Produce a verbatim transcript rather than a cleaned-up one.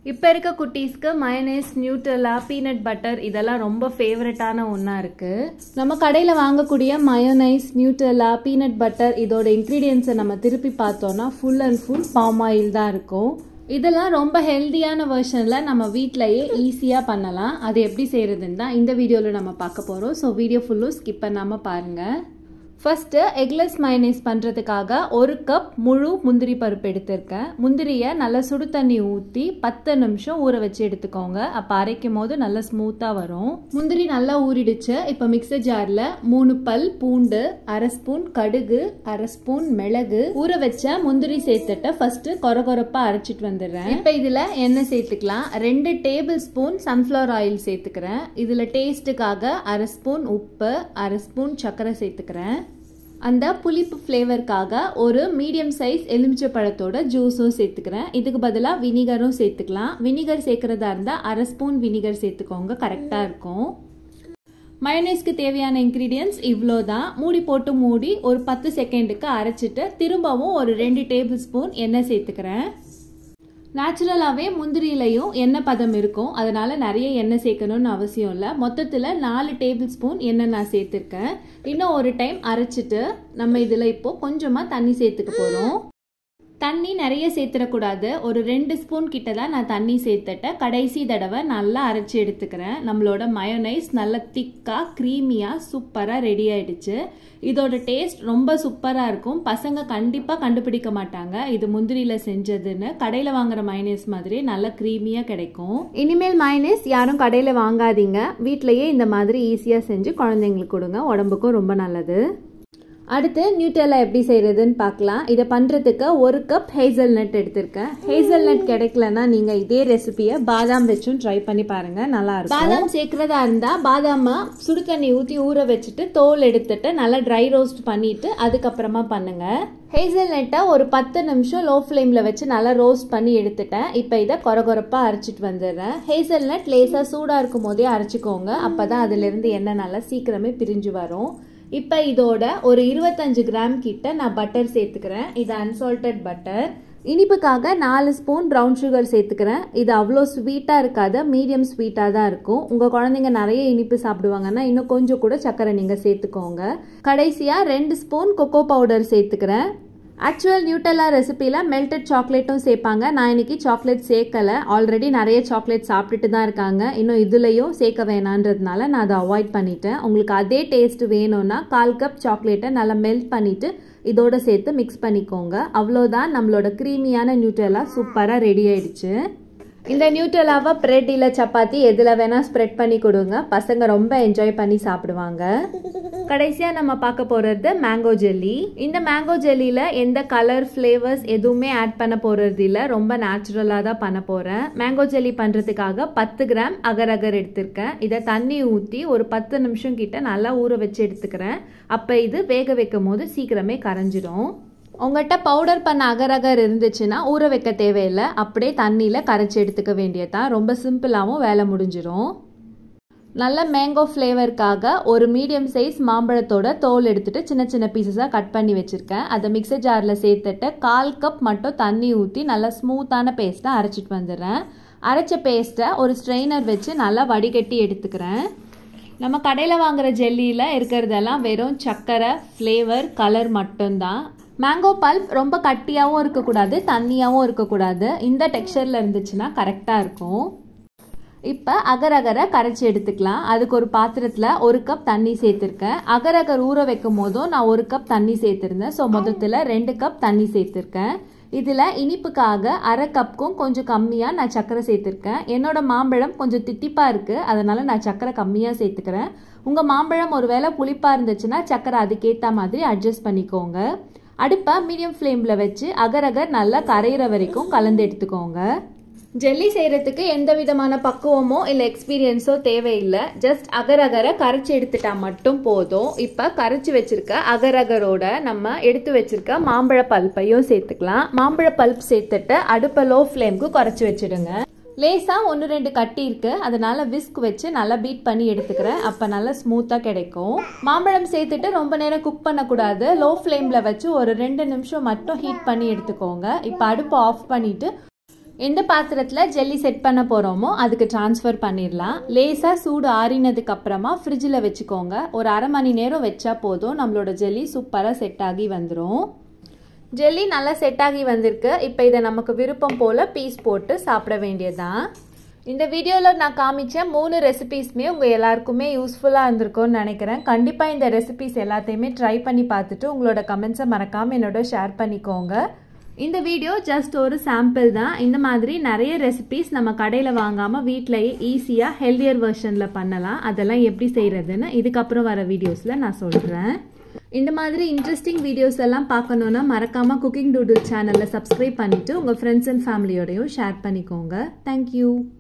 இப்போ இருக்க குட்டீஸ்க்கு மயோனைஸ், நியூட்ரெல்லா, பீனட் பட்டர் இதெல்லாம் ரொம்ப ஃபேவரட்டான ஒன்றா இருக்குது. நம்ம கடையில் வாங்கக்கூடிய மயோனைஸ், நியூட்ரெல்லா, பீனட் பட்டர் இதோட இன்க்ரீடியன்ஸை நம்ம திருப்பி பார்த்தோன்னா full and full palm oil தான் இருக்கும். இதெல்லாம் ரொம்ப ஹெல்தியான வெர்ஷனில் நம்ம வீட்டிலையே ஈஸியாக பண்ணலாம். அது எப்படி செய்கிறதுன்னு தான் இந்த வீடியோவில் நம்ம பார்க்க போகிறோம். ஸோ வீடியோ ஃபுல்லும் ஸ்கிப் பண்ணாமல் பாருங்கள். ஃபஸ்ட்டு எக்லெஸ் மயோனைஸ் பண்ணுறதுக்காக ஒரு கப் முழு முந்திரி பருப்பு எடுத்திருக்கேன். முந்திரியை நல்லா சுடு தண்ணி ஊற்றி பத்து நிமிஷம் ஊற வச்சு எடுத்துக்கோங்க. அப்போ அரைக்கும் போது நல்லா ஸ்மூத்தாக வரும். முந்திரி நல்லா ஊறிடுச்சு. இப்போ மிக்சர் ஜாரில் மூணு பல் பூண்டு, அரை ஸ்பூன் கடுகு, அரை ஸ்பூன் மிளகு, ஊற வச்ச முந்திரி சேர்த்துட்டு ஃபஸ்ட்டு கொர கொரப்பாக அரைச்சிட்டு வந்துடுறேன். இப்போ இதில் எண்ணெய் சேர்த்துக்கலாம். ரெண்டு டேபிள் ஸ்பூன் சன்ஃப்ளவர் ஆயில் சேர்த்துக்கிறேன். இதில் டேஸ்ட்டுக்காக அரை ஸ்பூன் உப்பு, அரை ஸ்பூன் சர்க்கரை சேர்த்துக்கிறேன். அந்த புளிப்பு ஃப்ளேவருக்காக ஒரு மீடியம் சைஸ் எலுமிச்சை பழத்தோட ஜூஸும் சேர்த்துக்கிறேன். இதுக்கு பதிலாக வினிகரும் சேர்த்துக்கலாம். வினிகர் சேர்க்குறதா இருந்தால் அரை ஸ்பூன் வினிகர் சேர்த்துக்கோங்க, கரெக்டாக இருக்கும். மயோனைஸ்க்கு தேவையான இன்க்ரீடியன்ட்ஸ் இவ்வளோ தான். மூடி போட்டு மூடி ஒரு பத்து செகண்டுக்கு அரைச்சிட்டு திரும்பவும் ஒரு ரெண்டு டேபிள் ஸ்பூன் எண்ணெய் சேர்த்துக்கிறேன். நேச்சுரலாகவே முந்திரியிலையும் எண்ணெய் பதம் இருக்கும், அதனால் நிறைய எண்ணெய் சேர்க்கணும்னு அவசியம் இல்லை. மொத்தத்தில் நாலு டேபிள் ஸ்பூன் எண்ணெய் நான் சேர்த்துருக்கேன். இன்னும் ஒரு டைம் அரைச்சிட்டு நம்ம இதில் இப்போது கொஞ்சமாக தண்ணி சேர்த்துக்க போகிறோம். தண்ணி நிறைய சேர்த்துடக்கூடாது. ஒரு ரெண்டு ஸ்பூன் கிட்ட தான் நான் தண்ணி சேர்த்துட்டேன். கடைசி தடவை நல்லா அரைச்சி எடுத்துக்கிறேன். நம்மளோட மயோனைஸ் நல்லா திக்காக க்ரீமியாக சூப்பராக ரெடி ஆகிடுச்சு. இதோட டேஸ்ட் ரொம்ப சூப்பராக இருக்கும். பசங்க கண்டிப்பாக கண்டுபிடிக்க மாட்டாங்க இது முந்திரியில் செஞ்சதுன்னு. கடையில் வாங்குற மயோனைஸ் மாதிரி நல்லா க்ரீமியாக கிடைக்கும். இனிமேல் மயோனைஸ் யாரும் கடையில் வாங்காதீங்க. வீட்டிலையே இந்த மாதிரி ஈஸியாக செஞ்சு குழந்தைங்களுக்கு கொடுங்க, உடம்புக்கும் ரொம்ப நல்லது. அடுத்து நியூட்ரெல்லா எப்படி செய்கிறதுன்னு பார்க்கலாம். இதை பண்ணுறதுக்கு ஒரு கப் ஹேசல் நட் எடுத்திருக்கேன். ஹேசல் நட் கிடைக்கலன்னா நீங்கள் இதே ரெசிபியை பாதாம் வச்சும் ட்ரை பண்ணி பாருங்கள், நல்லாயிருக்கும். பாதாம் சேர்க்குறதா இருந்தால் பாதாமை சுடு தண்ணி ஊற்றி ஊற வச்சுட்டு தோல் எடுத்துட்டு நல்லா ட்ரை ரோஸ்ட் பண்ணிவிட்டு அதுக்கப்புறமா பண்ணுங்கள். ஹேசல் நட்டை ஒரு பத்து நிமிஷம் லோ ஃப்ளேமில் வச்சு நல்லா ரோஸ்ட் பண்ணி எடுத்துட்டேன். இப்போ இதை கொர கொரப்பாக அரைச்சிட்டு வந்துடுறேன். ஹேசல் நட் லேசாக சூடாக இருக்கும் போதே அரைச்சிக்கோங்க, அப்போ தான் அதுலேருந்து எண்ணெய் நல்லா சீக்கிரமே பிரிஞ்சு வரும். இப்போ இதோட ஒரு இருபத்தஞ்சு கிராம் கிட்ட நான் பட்டர் சேர்த்துக்கிறேன். இது அன்சால்டட் பட்டர். இனிப்புக்காக நாலு ஸ்பூன் ப்ரௌன் சுகர் சேர்த்துக்கிறேன். இது அவ்வளோ ஸ்வீட்டாக இருக்காது, மீடியம் ஸ்வீட்டாக தான் இருக்கும். உங்கள் குழந்தைங்க நிறைய இனிப்பு சாப்பிடுவாங்கன்னா இன்னும் கொஞ்சம் கூட சர்க்கரை நீங்கள் சேர்த்துக்கோங்க. கடைசியாக ரெண்டு ஸ்பூன் கொக்கோ பவுடர் சேர்த்துக்கிறேன். ஆக்சுவல் நியூட்ரெல்லா ரெசிபியில் மெல்டட் சாக்லேட்டும் சேர்ப்பாங்க. நான் இன்னைக்கு சாக்லேட் சேர்க்கலை. ஆல்ரெடி நிறைய சாக்லேட் சாப்பிட்டுட்டு தான் இருக்காங்க. இன்னும் இதுலேயும் சேர்க்க வேணான்றதுனால நான் அதை அவாய்ட் பண்ணிட்டேன். உங்களுக்கு அதே டேஸ்ட் வேணும்னா கால் கப் சாக்லேட்டை நல்லா மெல்ட் பண்ணிவிட்டு இதோட சேர்த்து மிக்ஸ் பண்ணிக்கோங்க. அவ்வளோதான், நம்மளோட க்ரீமியான நியூட்ரெல்லா சூப்பராக ரெடி ஆயிடுச்சு. இந்த நியூட்ரெல்லாவை பிரெட் இல்லை சப்பாத்தி எதில் வேணால் ஸ்ப்ரெட் பண்ணி கொடுங்க, பசங்க ரொம்ப என்ஜாய் பண்ணி சாப்பிடுவாங்க. கடைசியாக நம்ம பார்க்க போகிறது மேங்கோ ஜெல்லி. இந்த மேங்கோ ஜெல்லியில் எந்த கலர், ஃப்ளேவர்ஸ் எதுவுமே ஆட் பண்ண போகிறது இல்லை, ரொம்ப நேச்சுரலாக தான் பண்ண போகிறேன். மேங்கோ ஜெல்லி பண்ணுறதுக்காக பத்து கிராம் அகர் அகர் எடுத்திருக்கேன். இதை தண்ணி ஊற்றி ஒரு பத்து நிமிஷம் கிட்ட நல்லா ஊற வச்சு எடுத்துக்கிறேன். அப்போ இது வேக வைக்கும் போது சீக்கிரமே கரைஞ்சிடும். உங்கள்கிட்ட பவுடர் பண்ண அகர் அகர் இருந்துச்சுன்னா ஊற வைக்க தேவையில்லை, அப்படியே தண்ணியில் கரைச்சி எடுத்துக்க வேண்டியதான். ரொம்ப சிம்பிளாகவும் வேலை முடிஞ்சிடும். நல்ல மேங்கோ ஃப்ளேவருக்காக ஒரு மீடியம் சைஸ் மாம்பழத்தோட தோல் எடுத்துகிட்டு சின்ன சின்ன பீசஸாக கட் பண்ணி வச்சுருக்கேன். அதை மிக்சர் ஜாரில் சேர்த்துட்டு கால் கப் மட்டும் தண்ணி ஊற்றி நல்லா ஸ்மூத்தான பேஸ்ட்டாக அரைச்சிட்டு வந்துடுறேன். அரைச்ச பேஸ்ட்டை ஒரு ஸ்ட்ரெயினர் வச்சு நல்லா வடிகட்டி எடுத்துக்கிறேன். நம்ம கடையில் வாங்குகிற ஜெல்லியில் இருக்கிறதெல்லாம் வெறும் சர்க்கரை, ஃப்ளேவர், கலர் மட்டும்தான். மேங்கோ பல்ப் ரொம்ப கட்டியாகவும் இருக்கக்கூடாது, தண்ணியாகவும் இருக்கக்கூடாது. இந்த டெக்ஸ்சரில் இருந்துச்சுன்னா கரெக்டாக இருக்கும். இப்போ அகர் அகரை கரைச்சி எடுத்துக்கலாம். அதுக்கு ஒரு பாத்திரத்தில் ஒரு கப் தண்ணி சேர்த்துருக்கேன். அகர் அகர் ஊற வைக்கும் போதும் நான் ஒரு கப் தண்ணி சேர்த்துருந்தேன். ஸோ மொத்தத்தில் ரெண்டு கப் தண்ணி சேர்த்துருக்கேன். இதில் இனிப்புக்காக அரை கப்புக்கும் கொஞ்சம் கம்மியாக நான் சர்க்கரை சேர்த்துருக்கேன். என்னோட மாம்பழம் கொஞ்சம் தித்திப்பாக இருக்குது, அதனால் நான் சர்க்கரை கம்மியாக சேர்த்துக்கிறேன். உங்கள் மாம்பழம் ஒரு வேளை புளிப்பாக இருந்துச்சுன்னா சர்க்கரை அதுக்கேற்ற மாதிரி அட்ஜஸ்ட் பண்ணிக்கோங்க. அடுப்பை மீடியம் ஃப்ளேமில் வச்சு அகர் அகர் நல்லா கரையிற வரைக்கும் கலந்து எடுத்துக்கோங்க. ஜெல்லி செய்கிறதுக்கு எந்த விதமான பக்குவமோ இல்லை எக்ஸ்பீரியன்ஸோ தேவையில்லை. ஜஸ்ட் அகர் அகரை கரைச்சி எடுத்துட்டா மட்டும் போதும். இப்போ கரைச்சி வச்சிருக்க அகர் அகரோட நம்ம எடுத்து வச்சிருக்க மாம்பழ பல்ப்பையும் சேர்த்துக்கலாம். மாம்பழ பல்ப் சேர்த்துட்டு அடுப்பை லோ ஃப்ளேமுக்கு குறைச்சி வச்சிடுங்க. லேசாக ஒன்று ரெண்டு கட்டி இருக்கு, அதனால விஸ்க் வச்சு நல்லா பீட் பண்ணி எடுத்துக்கிறேன். அப்போ நல்லா ஸ்மூத்தாக கிடைக்கும். மாம்பழம் சேர்த்துட்டு ரொம்ப நேரம் குக் பண்ணக்கூடாது. லோ ஃப்ளேமில் வச்சு ஒரு ரெண்டு நிமிஷம் மட்டும் ஹீட் பண்ணி எடுத்துக்கோங்க. இப்போ அடுப்பை ஆஃப் பண்ணிவிட்டு எந்த பாத்திரத்தில் ஜெல்லி செட் பண்ண போகிறோமோ அதுக்கு ட்ரான்ஸ்ஃபர் பண்ணிடலாம். லேசாக சூடு ஆறினதுக்கு அப்புறமா ஃப்ரிட்ஜில் வச்சுக்கோங்க. ஒரு அரை மணி நேரம் வச்சா போதும், நம்மளோட ஜெல்லி சூப்பராக செட் ஆகி வந்துடும். ஜெல்லி நல்லா செட் ஆகி வந்திருக்கு. இப்போ இதை நமக்கு விருப்பம் போல் பீஸ் போட்டு சாப்பிட வேண்டியதுதான். இந்த வீடியோவில் நான் காமிச்ச மூணு ரெசிபீஸுமே உங்கள் எல்லாருக்குமே யூஸ்ஃபுல்லாக இருந்திருக்கும்னு நினைக்கிறேன். கண்டிப்பாக இந்த ரெசிபீஸ் எல்லாத்தையுமே ட்ரை பண்ணி பார்த்துட்டு உங்களோட கமெண்ட்ஸை மறக்காமல் என்னோட ஷேர் பண்ணிக்கோங்க. இந்த வீடியோ ஜஸ்ட் ஒரு சாம்பிள் தான். இந்த மாதிரி நிறைய ரெசிபீஸ் நம்ம கடையில் வாங்காமல் வீட்டிலேயே ஈஸியாக ஹெல்தியர் வெர்ஷனில் பண்ணலாம். அதெல்லாம் எப்படி செய்கிறதுன்னு இதுக்கப்புறம் வர வீடியோஸில் நான் சொல்கிறேன். இந்த மாதிரி இன்ட்ரெஸ்டிங் வீடியோஸ் எல்லாம் பார்க்கணுன்னா மறக்காமல் குக்கிங் டூடுல் சேனலில் சப்ஸ்கிரைப் பண்ணிவிட்டு உங்கள் ஃப்ரெண்ட்ஸ் அண்ட் ஃபேமிலியோடையும் ஷேர் பண்ணிக்கோங்க. தேங்க்யூ.